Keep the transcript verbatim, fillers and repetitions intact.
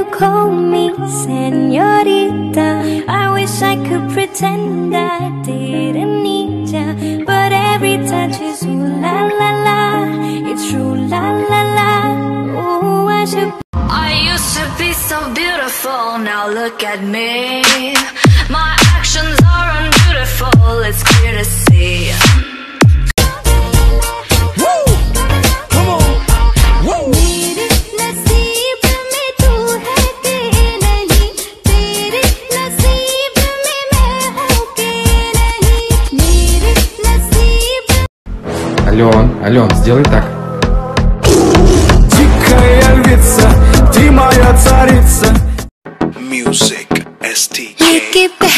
call me señorita. I wish I could pretend I didn't need ya, but every touch is ooh la la la. It's true la la la. Ooh, I should. I used to be so beautiful, now look at me. My actions are unbeautiful, it's clear to see. Ален, Ален, сделай так. Дикая львица, ты моя царица. Music эс ти кей.